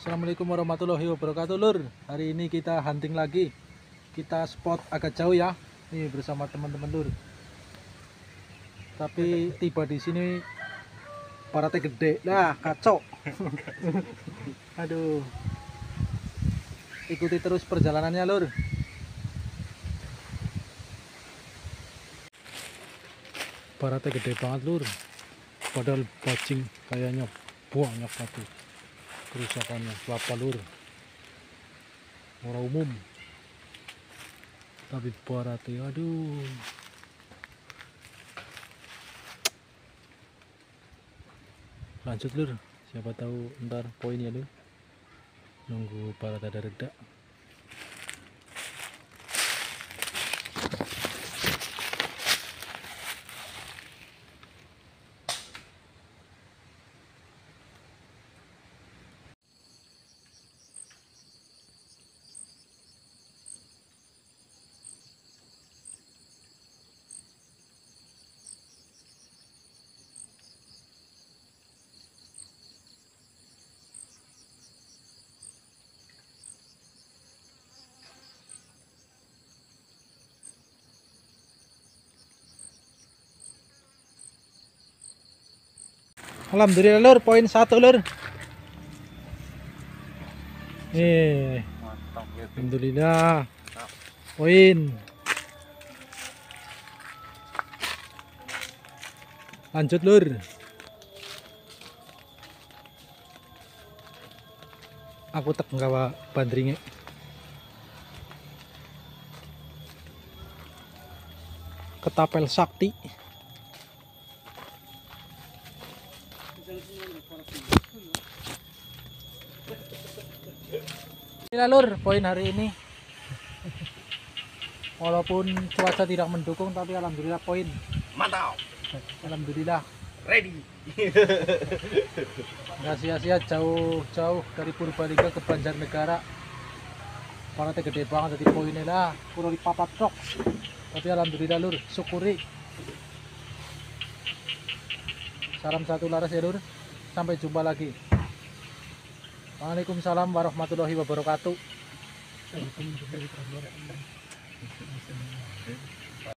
Assalamualaikum warahmatullahi wabarakatuh lur. Hari ini kita hunting lagi. Kita spot agak jauh ya. Nih bersama teman-teman lur. Tapi tiba di sini parate gede. Nah, kacau. Aduh. Ikuti terus perjalanannya lur. Parate gede banget lur. Padahal bajing kayaknya banyak satu. Kerusakannya kelapa lur, orang umum, tapi parate aduh. Lanjut lur, siapa tahu ntar poinnya lur, nunggu parate ada reda. Alhamdulillah lur, poin 1 lur. Nih, alhamdulillah, poin. Lanjut lur. Aku tak nggawa bandringnya. Ketapel sakti. Inilah lur poin hari ini. Walaupun cuaca tidak mendukung tapi alhamdulillah poin. Mantap. Alhamdulillah. Ready. Nggak sia-sia jauh-jauh dari Purbalingga ke Banjarnegara. Parate gede banget jadi poinnya lah. Kurang dipapat trok. Tapi alhamdulillah lur, syukuri. Salam satu laras ya lur. Sampai jumpa lagi. Waalaikumsalam warahmatullahi wabarakatuh.